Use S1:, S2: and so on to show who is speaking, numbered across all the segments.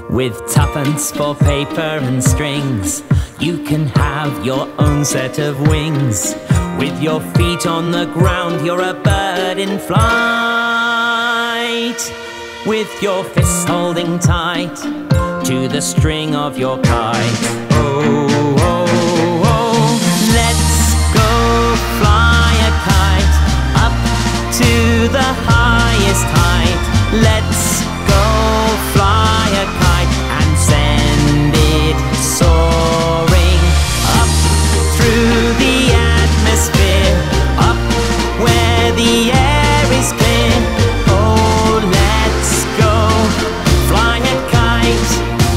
S1: With tuppence for paper and strings, you can have your own set of wings. With your feet on the ground, you're a bird in flight. With your fists holding tight to the string of your kite. Oh, oh, oh, let's go fly a kite up to the highest height. Let's go fly a kite and send it soaring up through the atmosphere, up where the air is clear. Oh, let's go fly a kite.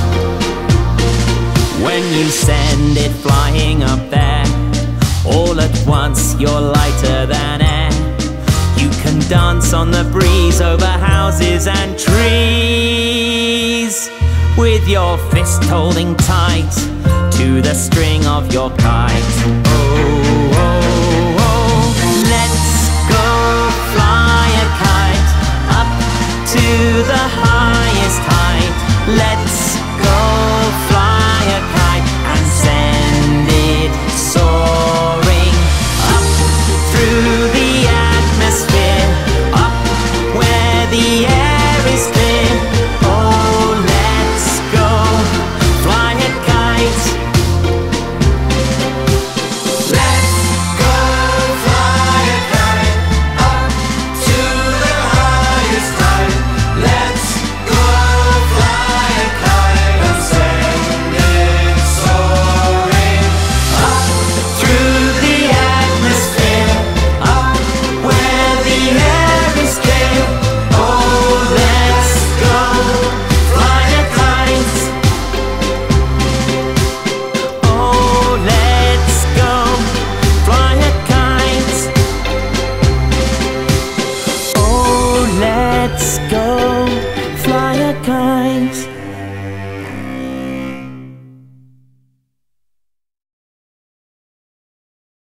S1: When you send it flying up there, all at once you're lighter than air. You can dance on the breeze over houses and trees, with your fist holding tight to the string of your kite. Oh, oh, oh, let's go fly a kite up to the highest height.